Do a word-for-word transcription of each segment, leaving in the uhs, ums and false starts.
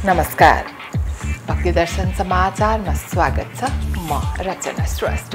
नमस्कार, भक्ति दर्शन समाचारमा स्वागत छ। म रचना श्रेष्ठ।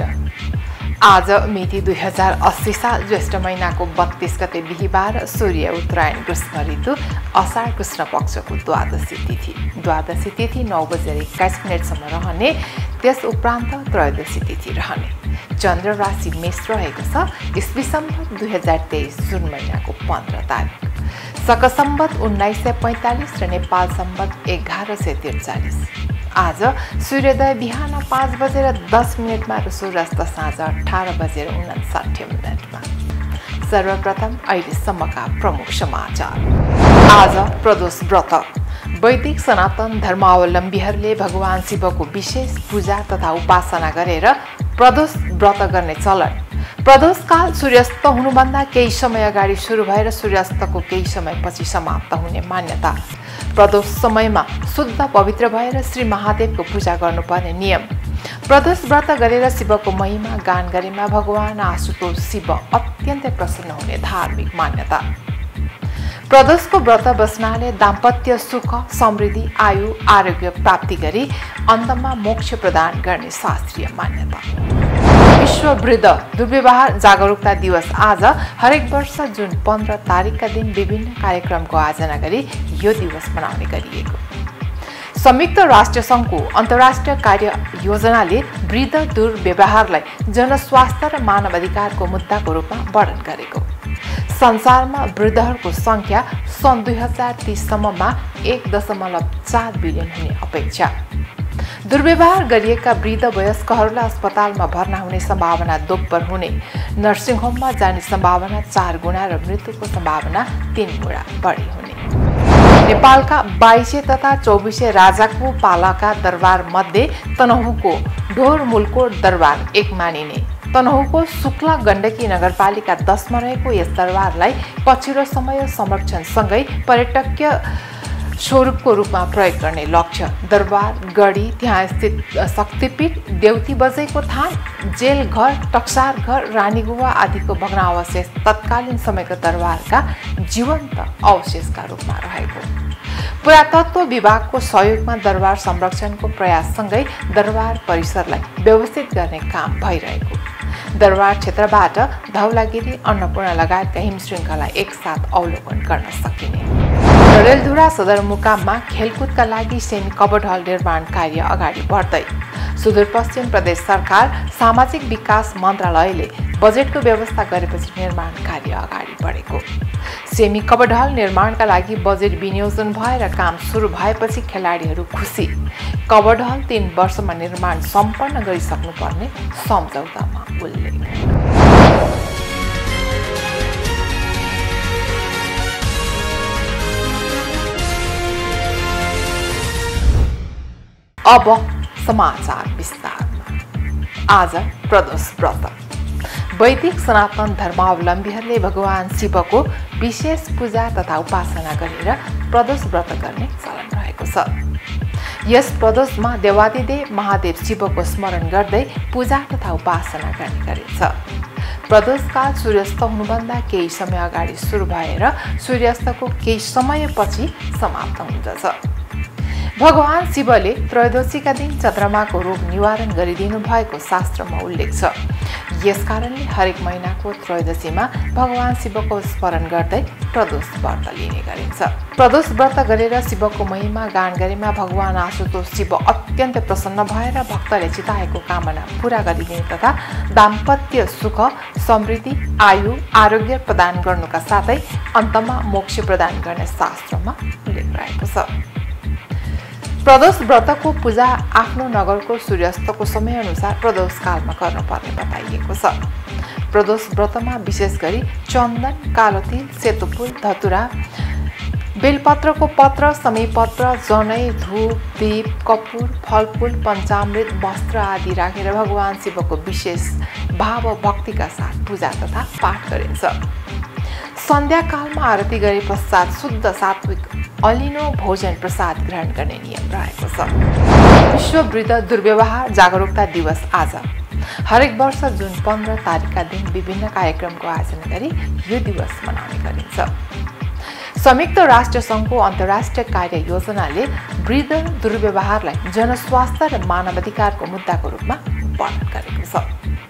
आज मिति दुई हजार अस्सी साल ज्येष्ठ महिनाको बत्तीस गते बिहिबार सूर्य उत्तरायण ग्रीष्म ऋतु असार कृष्ण पक्षको द्वादशी तिथि द्वादशी तिथि नौ बजेर एक्काइस मिनटसम्म रहने, त्यस उपरान्त त्रयोदशी तिथि रहने। चन्द्र राशि मेष रहेको छ। ईस्वी सम्वत दुई हजार तेइस जुन महिनाको पन्ध्र तारिक, शक सम्वत उन्नाइस सय पैंतालीस र नेपाल सम्वत एघार सय त्रिचालिस। आज सूर्योदय बिहान पाँच बजेर दस मिनटमा र सूर्यास्त साँझ अठार बजेर उनासाठी मिनटमा। सर्वप्रथम अहिलेसम्मका प्रमुख समाचार। आज प्रदोष व्रत। वैदिक सनातन धर्मावलम्बीहरूले भगवान शिवको विशेष पूजा तथा उपासना गरेर प्रदोष व्रत गर्ने चलन। प्रदोष काल सूर्यास्त हुनुभन्दा केही समय अगाडि सुरु भएर सूर्यास्तको केही समयपछि समाप्त हुने मान्यता। प्रदोष समयमा शुद्ध पवित्र भएर श्री महादेवको पूजा गर्नुपर्ने नियम। प्रदोष व्रत गरेर शिवको महिमा गान गरेमा भगवान आशुतोष शिव अत्यन्तै प्रसन्न हुने धार्मिक मान्यता। प्रदोषको व्रत बस्नाले दाम्पत्य सुख, समृद्धि, आयु, आरोग्य प्राप्ति गरी अन्तमा मोक्ष प्रदान गर्ने शास्त्रीय मान्यता। विश्व वृद्ध दुर्व्यवहार जागरूकता दिवस। आज हरेक वर्ष जुन पन्ध्र तारिकका दिन विभिन्न कार्यक्रमको आयोजना गरी यो दिवस मनाउने गरिएको। संयुक्त राष्ट्र सङ्घको अन्तर्राष्ट्रिय कार्य योजनाले वृद्ध दुर्व्यवहारलाई जनस्वास्थ्य र मानव अधिकारको मुद्दाको रूपमा वर्णन गरेको। संसारमा वृद्धहरूको सङ्ख्या सन् दुई हजार तीससम्ममा एक दशमलव चार बिलियन हुने अपेक्षा। दुर्व्यवहार गरिएका वृद्ध वयस्कहरूलाई अस्पतालमा भर्ना हुने सम्भावना दोब्बर हुने, नर्सिङ होममा जाने सम्भावना चार गुणा र मृत्युको सम्भावना तीन गुणा बढी हुने। नेपालका बाइसे तथा चौबिसे राजाको पालाका दरबार मध्ये तनहुँको ढोरमुलको दरबार एक मानिने। तनहुँको शुक्ला गण्डकी नगरपालिका दसमा रहेको यस दरबारलाई पछिल्लो समय संरक्षणसँगै पर्यटकीय स्वरूपको रूपमा प्रयोग गर्ने लक्ष्य। दरबार गढी, त्यहाँ स्थित शक्तिपीठ, देउती बजैको थान, जेल घर, टक्सार घर, रानीगुवा आदिको भग्नावशेष तत्कालीन समयको दरबारका जीवन्त अवशेषका रूपमा रहेको। पुरातत्व विभागको सहयोगमा दरबार संरक्षणको प्रयाससँगै दरबार परिसरलाई व्यवस्थित गर्ने काम भइरहेको। दरबार क्षेत्रबाट धौलागिरी, अन्नपूर्ण लगायतका हिमशृङ्खला एकसाथ अवलोकन गर्न सकिने। डडेलधुरा सदरमुकाममा खेलकुदका लागि सेमी कबड हल निर्माण कार्य अगाडि बढ्दै। सुदूरपश्चिम प्रदेश सरकार सामाजिक विकास मन्त्रालयले बजेटको व्यवस्था गरेपछि निर्माण कार्य अगाडि बढेको। सेमी कबड हल निर्माणका लागि बजेट विनियोजन भएर काम सुरु भएपछि खेलाडीहरू खुसी। कबड हल तीन वर्षमा निर्माण सम्पन्न गरिसक्नुपर्ने सम्झौतामा उल्लेख। अब समाचार विस्तारमा। आज प्रदोष व्रत। वैदिक सनातन धर्मावलम्बीहरूले भगवान शिवको विशेष पूजा तथा उपासना गरेर प्रदोष व्रत गर्ने चलन रहेको छ। यस प्रदोषमा देवादिदेव महादेव शिवको स्मरण गर्दै पूजा तथा उपासना गर्ने गरिन्छ। प्रदोषकाल सूर्यास्त हुनुभन्दा केही समय अगाडि सुरु भएर सूर्यास्तको केही समयपछि समाप्त हुँदछ। भगवान शिवले त्रयोदशीका दिन चन्द्रमाको रोग निवारण गरिदिनु भएको शास्त्रमा उल्लेख छ। यसकारणले हरेक महिनाको त्रयोदशीमा भगवान शिवको स्मरण गर्दै प्रदोष व्रत लिने गरिन्छ। प्रदोष व्रत गरेर शिवको महिमा गान गरेमा भगवान आशुतोष शिव अत्यन्तै प्रसन्न भएर भक्तले चिताएको कामना पूरा गरिदिने तथा दाम्पत्य सुख, समृद्धि, आयु, आरोग्य प्रदान गर्नुका साथै अन्तमा मोक्ष प्रदान गर्ने शास्त्रमा उल्लेख रहेको छ। प्रदोष व्रतको पूजा आफ्नो नगरको सूर्यास्तको समयअनुसार प्रदोष कालमा गर्नुपर्ने बताइएको छ। प्रदोष व्रतमा विशेष गरी चन्दन, कालो तिल, सेतो फुल, धतुरा, बेलपत्रको पत्र, समीपत्र, जनै, धूप, दीप, कपुर, फलफुल, पञ्चामृत, वस्त्र आदि राखेर भगवान शिवको विशेष भाव भक्तिका साथ पूजा तथा पाठ गरिन्छ। सन्ध्याकालमा आरती गरे पश्चात शुद्ध सात्विक अलिनो भोजन प्रसाद ग्रहण गर्ने नियम रहेको छ। विश्व वृद्ध दुर्व्यवहार जागरूकता दिवस। आज हरेक वर्ष जुन पन्ध्र तारिकका दिन विभिन्न कार्यक्रमको आयोजना गरी यो दिवस मनाउने गरिन्छ। संयुक्त राष्ट्र संघको अन्तर्राष्ट्रिय कार्य योजनाले वृद्ध दुर्व्यवहारलाई जनस्वास्थ्य र मानवाधिकारको मुद्दाको रूपमा वर्णन गरेको छ।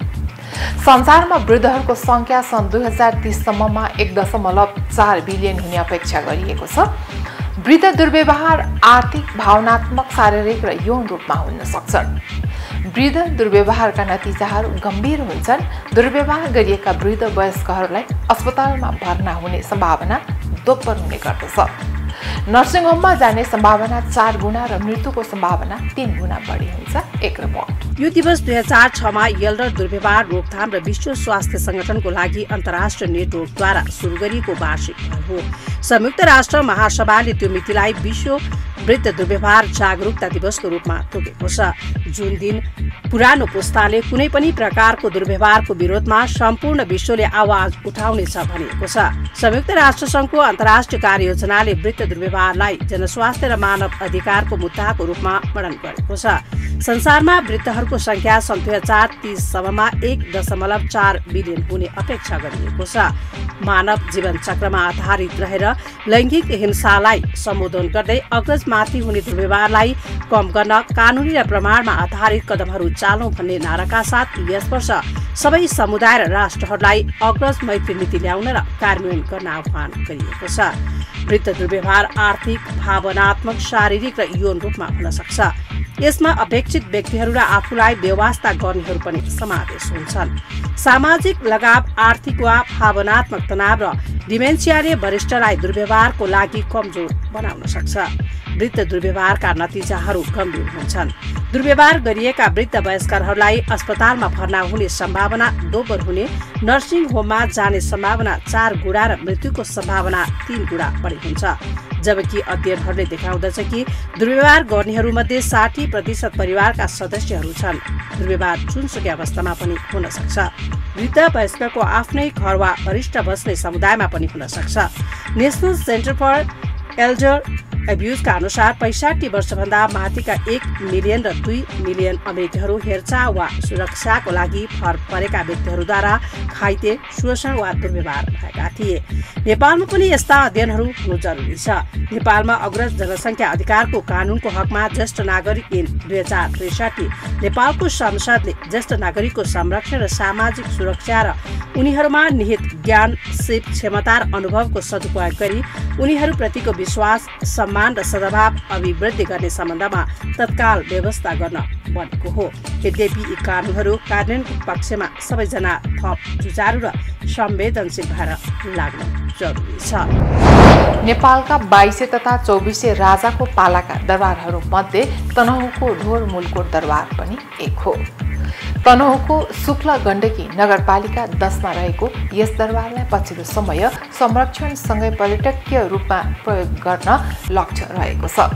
संसारमा वृद्धहरूको संख्या सन् दुई हजार तीस सम्ममा एक दशमलव चार बिलियन हुने अपेक्षा गरिएको छ। वृद्ध दुर्व्यवहार आर्थिक, भावनात्मक, शारीरिक र यौन रूपमा हुन सक्छन्। वृद्ध दुर्व्यवहारका नतिजाहरू गम्भीर हुन्छन्। दुर्व्यवहार गरिएका वृद्ध वयस्कहरूलाई अस्पतालमा भर्ना हुने सम्भावना दोब्बर हुने गर्दछ। नर्सिङ होममा जाने सम्भावना चार गुणा र मृत्युको सम्भावना तीन गुणा बढी हुन्छ। एक रिपोर्ट। यो दिवस दुई हजार छमा एल्डर दुर्व्यवहार रोकथाम र विश्व स्वास्थ्य संगठनको लागि अन्तर्राष्ट्रिय नेटवर्कद्वारा सुरु गरिएको वार्षिक पहल हो। संयुक्त राष्ट्र महासभाले त्यो मितिलाई विश्व वृद्ध दुर्व्यवहार जागरुकता दिवसको रूपमा तोकेको छ, जुन दिन पुरानो पुस्ताले कुनै पनि प्रकारको दुर्व्यवहारको विरोधमा सम्पूर्ण विश्वले आवाज उठाउनेछ भनिएको छ। संयुक्त राष्ट्र संघको अन्तर्राष्ट्रिय कार्ययोजनाले वृद्ध दुर्व्यवहारलाई जनस्वास्थ्य र मानव अधिकारको मुद्दाको रूपमा वर्णन गरेको छ। संसारमा वृद्धहरूको संख्या सन् दुई हजार तीस सम्ममा एक दशमलव चार बिलियन हुने अपेक्षा गरिएको छ। मानव जीवन चक्रमा आधारित रहेर लैङ्गिक हिंसालाई सम्बोधन गर्दै अग्रजमाथि हुने दुर्व्यवहारलाई कम गर्न कानुनी र प्रमाणमा आधारित कदमहरू चालौं भन्ने नाराका साथ यस वर्ष सबै समुदाय र राष्ट्रहरूलाई अग्रज मैत्री नीति ल्याउन र कार्यान्वयन गर्न आह्वान गरिएको छ। वृद्ध दुर्व्यवहार आर्थिक, भावनात्मक, शारीरिक र यौन रूपमा हुन सक्छ। यसमा अपेक्षित व्यक्तिहरू र आफूलाई बेवास्ता गर्नेहरू पनि समावेश हुन्छन्। सामाजिक लगाव, आर्थिक वा भावनात्मक तनाव र डिमेन्सियाले वरिष्ठलाई दुर्व्यवहारको लागि कमजोर बनाउन सक्छ। वृद्ध दुर्व्यवहारका नतिजाहरू गम्भीर हुन्छन्। दुर्व्यवहार गरिएका वृद्ध वयस्कहरूलाई अस्पतालमा भर्ना हुने सम्भावना दोब्बर हुने, नर्सिङ होममा जाने सम्भावना चार गुणा र मृत्युको सम्भावना तीन गुणा बढी हुन्छ। जबकि अध्ययनहरूले देखाउँदछ कि दुर्व्यवहार गर्नेहरूमध्ये साठी प्रतिशत परिवारका सदस्यहरू छन्। दुर्व्यवहार जुनसुकै अवस्थामा पनि हुन सक्छ। वृद्ध वयस्कको आफ्नै घर वा वरिष्ठ बस्ने समुदायमा पनि हुन सक्छ। नेसनल सेन्टर फर एल्डर एब्युजका अनुसार पैँसठी वर्षभन्दा माथिका एक मिलियन र दुई मिलियन अमेरिकीहरू हेरचाह वा सुरक्षाको लागि भर परेका व्यक्तिहरूद्वारा घाइते, शोषण वा दुर्व्यवहार भएका थिए। नेपालमा पनि यस्ता अध्ययनहरू हुनु जरुरी छ। नेपालमा अग्रज जनसङ्ख्या अधिकारको कानूनको हकमा ज्येष्ठ नागरिक ऐन दुई हजार त्रिसठी नेपालको संसदले ज्येष्ठ नागरिकको संरक्षण र सामाजिक सुरक्षा र उनीहरूमा निहित ज्ञान, सिप, क्षमता र अनुभवको सदुपयोग गरी उनीहरूप्रतिको विश्वास, सम्मान र सद्भाव अभिवृद्धि गर्ने सम्बन्धमा तत्काल व्यवस्था गर्न बनेको हो। यद्यपि यी कानूनहरू कार्यान्वयनको पक्षमा सबैजना थप जुझारु र संवेदनशील भएर लाग्न जरुरी छ। नेपालका बाइसे तथा चौबिसे राजाको पालाका दरबारहरू मध्ये तनहुँको ढोर मुलकोट दरबार पनि एक हो। तनहुँको शुक्ल गण्डकी नगरपालिका दसमा रहेको यस दरबारलाई पछिल्लो समय संरक्षणसँगै पर्यटकीय रूपमा प्रयोग गर्न लक्ष्य रहेको छ।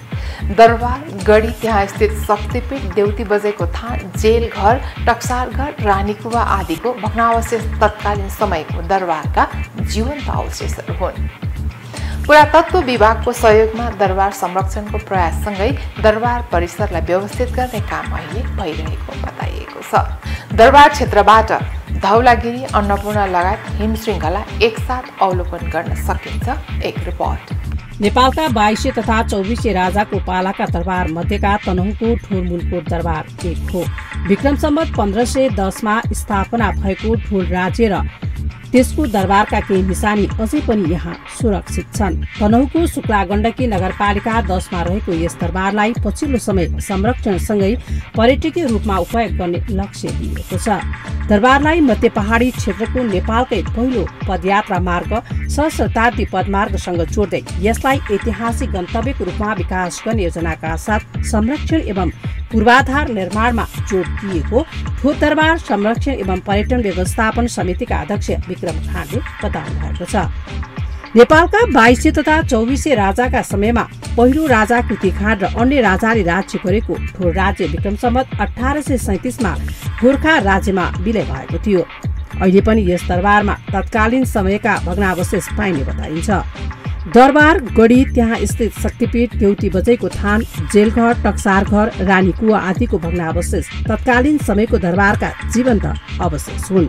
दरबार गढी, त्यहाँ स्थित शक्तिपीठ, देउती बजेको थान, जेल घर, टक्सार घर, रानीकुवा आदिको भग्नावशेष तत्कालीन समयको दरबारका जीवन्त अवशेषहरू हुन्। पुरातत्व विभागको सहयोगमा दरबार संरक्षणको प्रयाससँगै दरबार परिसरलाई व्यवस्थित गर्ने काम अहिले भइरहेको बताइएको छ। दरबार क्षेत्रबाट धौलागिरी, अन्नपूर्ण लगायत हिमशृङ्खला एकसाथ अवलोकन गर्न सकिन्छ। एक रिपोर्ट। नेपालका बाइसे तथा चौबिसे राजाको पालाका दरबार मध्येका तनहुँको ठुरमुलकोट दरबार एक हो। विक्रम सम्वत पन्ध्र सय दसमा स्थापना भएको ठुर राज्य र त्यसको दरबारका केही निशानी अझै पनि यहाँ सुरक्षित छन्। तनहुँको शुक्ला गण्डकी नगरपालिका दसमा रहेको यस दरबारलाई पछिल्लो समय संरक्षणसँगै पर्यटकीय रूपमा उपयोग गर्ने लक्ष्य लिएको छ। दरबारलाई मध्य पहाडी क्षेत्रको नेपालकै पहिलो पदयात्रा मार्ग सहस्त्रताब्दी पदमार्गसँग जोड्दै यसलाई ऐतिहासिक गन्तव्यको रूपमा विकास गर्ने योजनाका साथ संरक्षण एवं पूर्वाधार निर्माणमा जोड दिएको ठोर दरबार संरक्षण एवं पर्यटन व्यवस्थापन समितिका अध्यक्ष विक्रम खाँडले बताउनु भएको छ। नेपालका बाइसे तथा चौबिसे राजाका समयमा पहिलो राजा कृतिखाँड र अन्य राजाले राज्य गरेको ठोर राज्य विक्रम सम्वत अठार सय सैतिसमा गोर्खा राज्यमा विलय भएको थियो। अहिले पनि यस दरबारमा तत्कालीन समयका भग्नावशेष पाइने बताइन्छ। दरबार गढी, त्यहाँ स्थित शक्तिपीठ, देउती बजैको थान, जेलघर, टक्सार घर, रानीकुवा आदिको भग्नावशेष तत्कालीन समयको दरबारका जीवन्त अवशेष हुन्।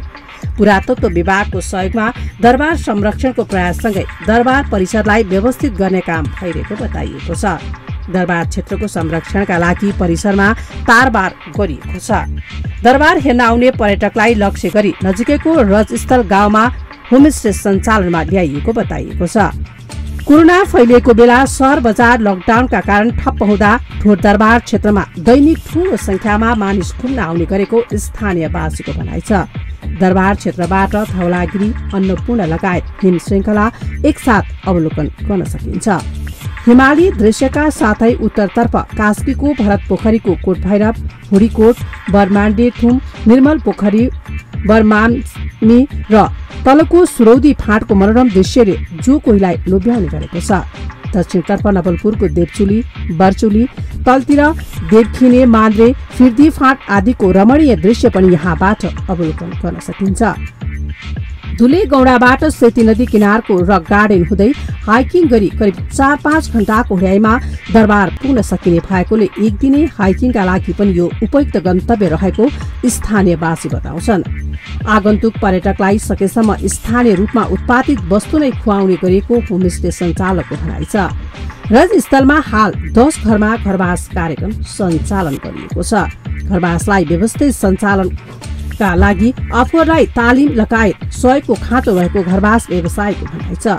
पुरातत्व विभागको सहयोगमा दरबार संरक्षणको प्रयाससँगै दरबार परिसरलाई व्यवस्थित गर्ने काम भइरहेको बताइएको छ। दरबार क्षेत्रको संरक्षणका लागि परिसरमा तारबार गरिएको छ। दरबार हेर्न आउने पर्यटकलाई लक्ष्य गरी नजिकैको रजस्थल गाउँमा होमस्टे सञ्चालनमा ल्याइएको बताइएको छ। कोरोना फैलिएको बेला सहर बजार लकडाउनका कारण ठप्प हुँदा ठोट दरबार क्षेत्रमा दैनिक ठूलो संख्यामा मानिस घुम्न आउने गरेको स्थानीयवासीको भनाइ छ। दरबार क्षेत्रबाट धौलागिरी, अन्नपूर्ण लगायत हिम श्रृङ्खला एकसाथ अवलोकन गर्न सकिन्छ। हिमाली दृश्यका साथै उत्तरतर्फ कास्कीको भरत पोखरीको कोटभैरव, हुडीकोट, बर्माण्डे थुम, निर्मल पोखरी, बर्मामी र तलको सुरौदी फाँटको मनोरम दृश्यले जो कोहीलाई लोभ्याउने गरेको छ। दक्षिणतर्फ नवलपुरको देवचुली, बरचुली, तलतिर देवखिने, मान्द्रे, फिर्दी फाँट आदिको रमणीय दृश्य पनि यहाँबाट अवलोकन गर्न सकिन्छ। धुले गौडाबाट सेती नदी किनारको रक गार्डन हुँदै हाइकिङ गरी करिब चार पाँच घण्टाको हुँडाइमा दरबार पुग्न सकिने भएकोले एक दिने हाइकिङका लागि पनि यो उपयुक्त गन्तव्य रहेको स्थानीयवासी बताउँछन्। आगन्तुक पर्यटकलाई सकेसम्म स्थानीय रूपमा उत्पादित वस्तु नै खुवाउने गरेको होमस्टे सञ्चालकको भनाइ छ। रजस्थलमा हाल दस घरमा घरवास कार्यक्रम सञ्चालन गरिएको छ। घरवासलाई व्यवस्थित सञ्चालन का लागि आफूहरूलाई तालिम लगायत सहयोगको खाँचो रहेको घरवास व्यवसायको भनाइ छ।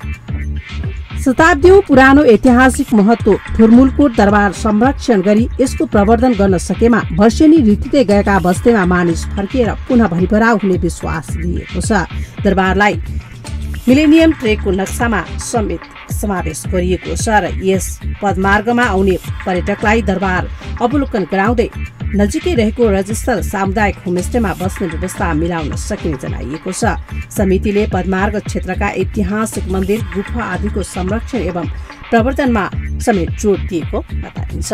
शताब्दीौं पुरानो ऐतिहासिक महत्व ठुरमुलकोट दरबार संरक्षण गरी यसको प्रवर्धन गर्न सकेमा वर्षेनी रीतिले गएका बस्तीमा मानिस फर्किएर पुनः भरिभराउ हुने विश्वास लिएको छ। दरबारलाई मिलेनियम ट्रेकको नक्सामा समेत समावेश गरिएको छ र यस पदमार्गमा आउने पर्यटकलाई दरबार अवलोकन गराउँदै नजिकै रहेको रजस्थल सामुदायिक होमस्टेमा बस्ने व्यवस्था मिलाउन सकिने जनाइएको छ। समितिले पदमार्ग क्षेत्रका ऐतिहासिक मन्दिर, गुफा आदिको संरक्षण एवं प्रवर्धनमा समेत जोड दिएको बताइन्छ।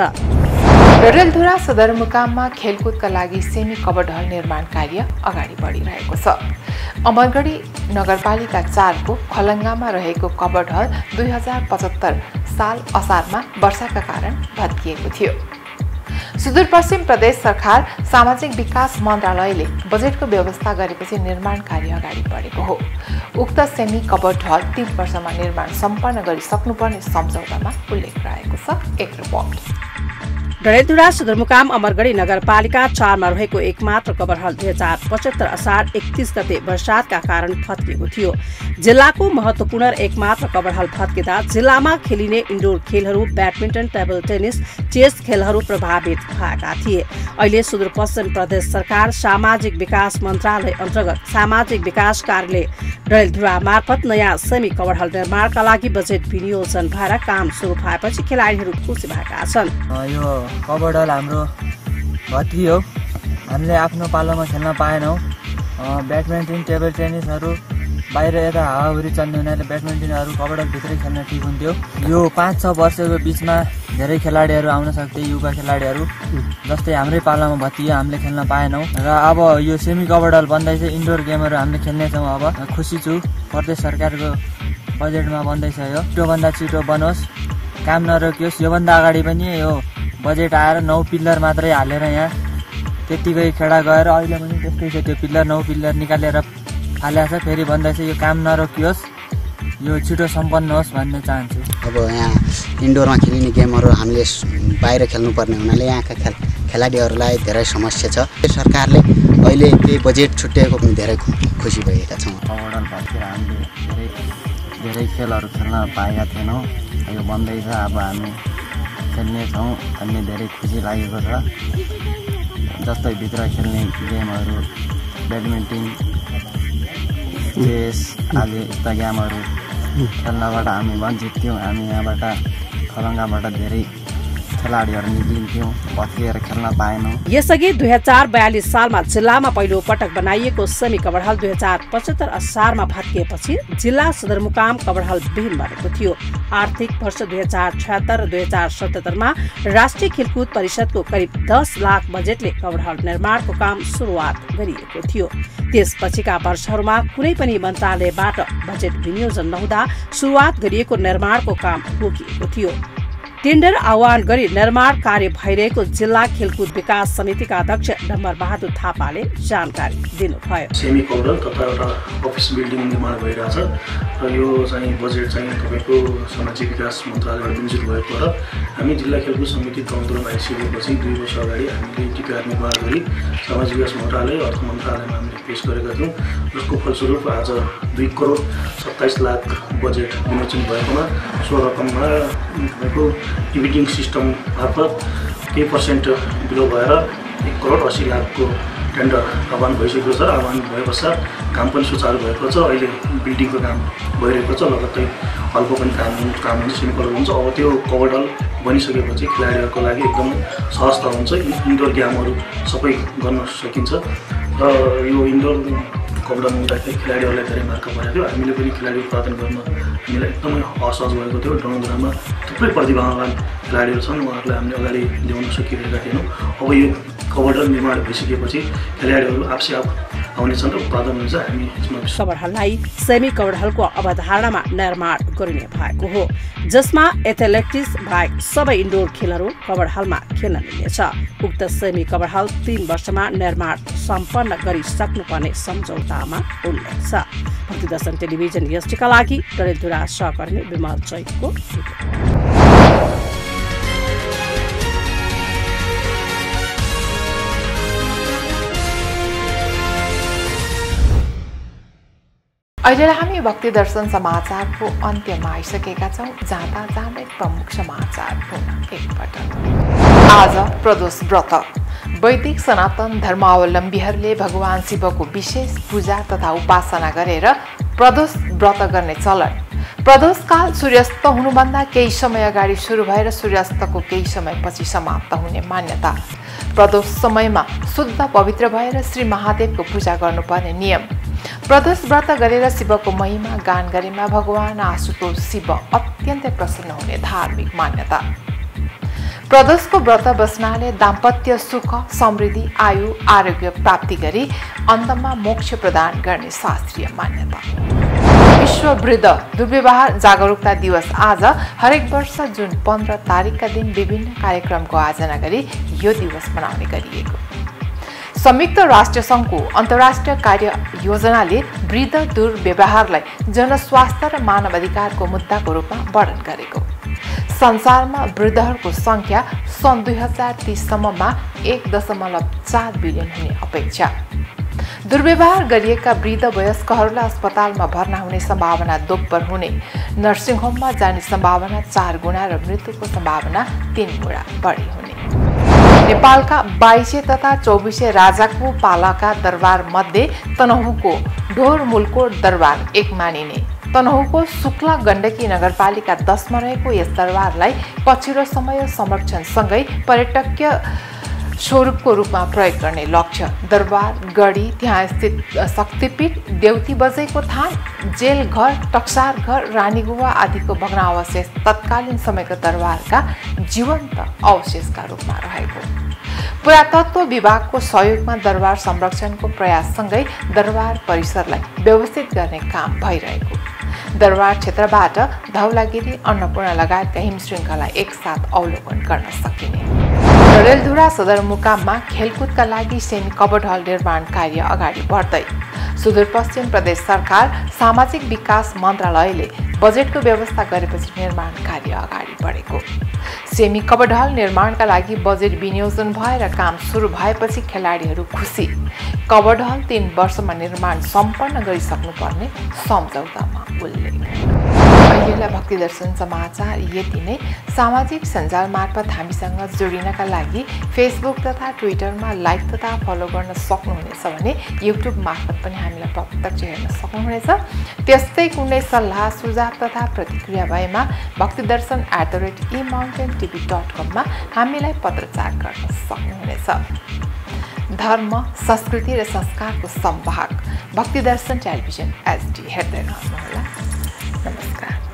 डडेलधुरा सदरमुकाममा खेलकुदका लागि सेमी कभर्ड हल निर्माण कार्य अगाडि बढिरहेको छ। अमरगढी नगरपालिका चारको खलङ्गामा रहेको कभर्ड हल दुई हजार पचहत्तर साल असारमा वर्षाका कारण भत्किएको थियो। सुदूरपश्चिम प्रदेश सरकार सामाजिक विकास मन्त्रालयले बजेटको व्यवस्था गरेपछि निर्माण कार्य अगाडि बढेको हो। उक्त सेमी कभर्ड हल तीन वर्षमा निर्माण सम्पन्न गरिसक्नुपर्ने सम्झौतामा उल्लेख रहेको छ। एक रिपोर्ट। डडेलधुरा सदरमुकाम अमरगढी नगरपालिका चारमा रहेको एकमात्र कभर हल दुई हजार पचहत्तर असार एकतीस गते वर्षातका कारण भत्किएको थियो। जिल्लाको महत्वपूर्ण एकमात्र कभर हल भत्किँदा जिल्लामा खेलिने इन्डोर खेलहरू, ब्याडमिन्टन, टेबल टेनिस, चेस खेलहरू प्रभावित भएका थिए। अहिले सुदूरपश्चिम प्रदेश सरकार सामाजिक विकास मन्त्रालय अन्तर्गत सामाजिक विकास कार्यालय डडेलधुरा मार्फत नयाँ सेमी कभर हल निर्माणका लागि बजेट विनियोजन भएर काम सुरु भएपछि खेलाडीहरू खुसी भएका छन्। कभर्ड हल हाम्रो भत्कियो, हामीले आफ्नो पालोमा खेल्न पाएनौँ। ब्याडमिन्टन, टेबल टेनिसहरू बाहिर यता हावाहुरी चल्ने हुनाले ब्याडमिन्टनहरू कभर्ड हलभित्रै खेल्न ठिक हुन्थ्यो। यो पाँच छ वर्षको बिचमा धेरै खेलाडीहरू आउन सक्थे, युवा खेलाडीहरू, जस्तै हाम्रै पालामा भत्कियो, हामीले खेल्न पाएनौँ। र अब यो सेमी कभर्ड हल बन्दैछ, इन्डोर गेमहरू हामीले खेल्नेछौँ। अब खुसी छु, प्रदेश सरकारको बजेटमा बन्दैछ। यो छिटोभन्दा छिटो बनोस्, काम नरोकियोस्। योभन्दा अगाडि पनि यो बजेट आएर नौ पिल्लर मात्रै हालेर यहाँ त्यतिकै खेडा गएर अहिले पनि त्यस्तै छ। त्यो पिल्लर नौ पिल्लर निकालेर हालेको छ, फेरि भन्दैछ यो काम नरोकियोस्, यो छिटो सम्पन्न होस् भन्ने चाहन्छु। अब यहाँ इन्डोरमा खेलिने गेमहरू हामीले बाहिर खेल्नुपर्ने हुनाले यहाँका खेल खेलाडीहरूलाई धेरै समस्या छ। सरकारले अहिले केही बजेट छुट्याएको पनि धेरै खुसी भएका छौँ। कभर्ड हल भत्केर हामीले धेरै धेरै खेलहरू खेल्न पाएका थिएनौँ। यो बन्दैछ, अब हामी खेल्नेछौँ भन्ने धेरै खुसी लागेको छ। जस्तै भित्र खेल्ने गेमहरू, ब्याडमिन्टन, चेस आदि यस्ता गेमहरू खेल्नबाट हामी वञ्चित थियौँ। हामी यहाँबाट खलङ्गाबाट धेरै खेलाडीहरू निक्लिन्थ्यौँ, भत्किएर खेल्न पाएनौँ। यसअघि दुई हजार बयालिस सालमा जिल्लामा पहिलो पटक बनाइएको सेमी कभर हल दुई हजार पचहत्तर असारमा भत्किएपछि जिल्ला सदरमुकाम कभर हल विहीन बनेको थियो। आर्थिक वर्ष दुई हजार छयत्तर र दुई हजार सतहत्तरमा राष्ट्रिय खेलकुद परिषदको करिब दस लाख बजेटले कभर हल निर्माणको काम सुरुवात गरिएको थियो। त्यसपछिका वर्षहरूमा कुनै पनि मन्त्रालयबाट बजेट विनियोजन नहुँदा सुरुवात गरिएको निर्माणको काम रोकिएको थियो। टेन्डर आह्वान गरी निर्माण कार्य भइरहेको जिल्ला खेलकुद विकास समितिका अध्यक्ष डम्बर बहादुर थापाले जानकारी दिनुभयो। सेमी कौडल तथा एउटा अफिस बिल्डिङ निर्माण भइरहेछ र यो चाहिँ बजेट चाहिँ तपाईँको सामाजिक विकास मन्त्रालयबाट मन्जुर भएको र हामी जिल्ला खेलकुद समिति तन्तुरमा आइसकेपछि दुई वर्ष अगाडि हामीले टिपिआर निर्माण गरी सामाजिक विकास मन्त्रालय अर्थ मन्त्रालयमा हामीले पेश गरेका थियौँ। जसको फलस्वरूप आज दुई करोड सत्ताइस लाख बजेट विमोचन भएकोमा सो रकममा तपाईँको टिबिटिङ सिस्टम मार्फत केही पर्सेन्ट बिलो भएर एक करोड अस्सी लाखको टेन्डर आह्वान भइसकेको छ। आह्वान भए पश्चात काम पनि सुचारू भएको छ। अहिले बिल्डिङको काम भइरहेको छ। लगत्तै हलको पनि काम काम हुन्छ, सिम्पल हुन्छ। अब त्यो कभर्ड हल बनिसकेपछि खेलाडीहरूको लागि एकदम सहजता हुन्छ। इन्डोर गेमहरू सबै गर्न सकिन्छ र यो इन्डोर कभर्ड हुँदाखेरि खेलाडीहरूलाई धेरै मार्का परेको थियो। हामीले पनि खेलाडी उत्पादन गर्न हामीलाई एकदमै असहज भएको थियो। डौँद्रामा थुप्रै प्रतिभावान खेलाडीहरू छन्, उहाँहरूलाई हामीले अगाडि ल्याउन सकिरहेका थिएनौँ। अब यो कभर्ड हल निर्माण भइसकेपछि खेलाडीहरू आफसे आफ आउनेछन् र उत्पादन हुन्छ। हामी कभर्ड हललाई सेमी कभर्ड हलको अवधारणामा निर्माण गरिने भएको हो, जसमा एथलेटिक्स बाहेक सबै इन्डोर खेलहरू कभर्ड हलमा खेल्न मिल्नेछ। उक्त सेमी कभर्ड हल तीन वर्षमा निर्माण सम्पन्न गरिसक्नुपर्ने सम्झौतामा उल्लेख छ। भक्तिदर्शन टेलिभिजन एसटीका लागि डडेलधुरा सहकर्मी विमल चैतको रिपोर्ट। अहिले हामी भक्ति दर्शन समाचारको अन्त्यमा आइसकेका छौँ। जाँदा जाँदै प्रमुख समाचार पुनः एकपटक। आज प्रदोष व्रत। वैदिक सनातन धर्मावलम्बीहरूले भगवान शिवको विशेष पूजा तथा उपासना गरेर प्रदोष व्रत गर्ने चलन। प्रदोषकाल सूर्यास्त हुनुभन्दा केही समय अगाडि सुरु भएर सूर्यास्तको केही समयपछि समाप्त हुने मान्यता। प्रदोष समयमा शुद्ध पवित्र भएर श्री महादेवको पूजा गर्नुपर्ने नियम। प्रदोष व्रत गरेर शिवको महिमा गान गरेमा भगवान आशुतोष शिव अत्यन्तै प्रसन्न हुने धार्मिक मान्यता। प्रदोषको व्रत बस्नाले दाम्पत्य सुख समृद्धि आयु आरोग्य प्राप्ति गरी अन्तमा मोक्ष प्रदान गर्ने शास्त्रीय मान्यता। विश्व वृद्ध दुर्व्यवहार जागरूकता दिवस आज हरेक वर्ष जुन पन्ध्र तारिकका दिन विभिन्न कार्यक्रमको आयोजना गरी यो दिवस मनाउने गरिएको। संयुक्त राष्ट्र सङ्घको अन्तर्राष्ट्रिय कार्य योजनाले वृद्ध दुर्व्यवहारलाई जनस्वास्थ्य र मानव अधिकारको मुद्दाको रूपमा वर्णन गरेको। संसारमा वृद्धहरूको सङ्ख्या सन् दुई हजार तीससम्ममा एक दशमलव चार बिलियन हुने अपेक्षा। दुर्व्यवहार गरिएका वृद्ध वयस्कहरूलाई अस्पतालमा भर्ना हुने सम्भावना दोब्बर हुने, नर्सिङ होममा जाने सम्भावना चार गुणा र मृत्युको सम्भावना तीन गुणा बढी हुने। नेपालका बाइसे तथा चौबिसे राजाको पालाका दरबार मध्ये तनहुँको ढोरमुलको दरबार एक मानिने। तनहुँको शुक्ला गण्डकी नगरपालिका दसमा रहेको यस दरबारलाई पछिल्लो समय संरक्षणसँगै पर्यटकीय स्वरूपको रूपमा प्रयोग गर्ने लक्ष्य। दरबार गढी, त्यहाँ स्थित शक्तिपीठ, देउती बजेको थान, जेल घर, टक्सार घर, रानीगुवा आदिको भग्नावशेष तत्कालीन समयको दरबारका जीवन्त अवशेषका रूपमा रहेको। पुरातत्व विभागको सहयोगमा दरबार संरक्षणको प्रयाससँगै दरबार परिसरलाई व्यवस्थित गर्ने काम भइरहेको। दरबार क्षेत्रबाट धौलागिरी, अन्नपूर्ण लगायतका हिमशृङ्खला एकसाथ अवलोकन गर्न सकिने। डडेलधुरा सदरमुकाममा खेलकुदका लागि सेमी कभर्ड हल निर्माण कार्य अगाडि बढ्दै। सुदूरपश्चिम प्रदेश सरकार सामाजिक विकास मन्त्रालयले बजेटको व्यवस्था गरेपछि निर्माण कार्य अगाडि बढेको। सेमी कभर्ड हल निर्माणका लागि बजेट विनियोजन भएर काम सुरु भएपछि खेलाडीहरू खुसी। कभर्ड हल तीन वर्षमा निर्माण सम्पन्न गरिसक्नुपर्ने सम्झौतामा उल्लेख। अहिलेलाई भक्ति दर्शन समाचार यति नै। सामाजिक सञ्जाल मार्फत हामीसँग जोडिनका लागि फेसबुक तथा ट्विटरमा लाइक तथा फलो गर्न सक्नुहुनेछ भने युट्युब मार्फत पनि हामीलाई प्रत्यक्ष हेर्न सक्नुहुनेछ। त्यस्तै कुनै सल्लाह सुझाव तथा प्रतिक्रिया भएमा Bhakti Darshan at the rate e mountain TV dot कममा हामीलाई पत्रचार गर्न सक्नुहुनेछ। धर्म, संस्कृति र संस्कारको संवाहक भक्ति दर्शन टेलिभिजन एचडी हेर्दै रहनुहोला। नमस्कार।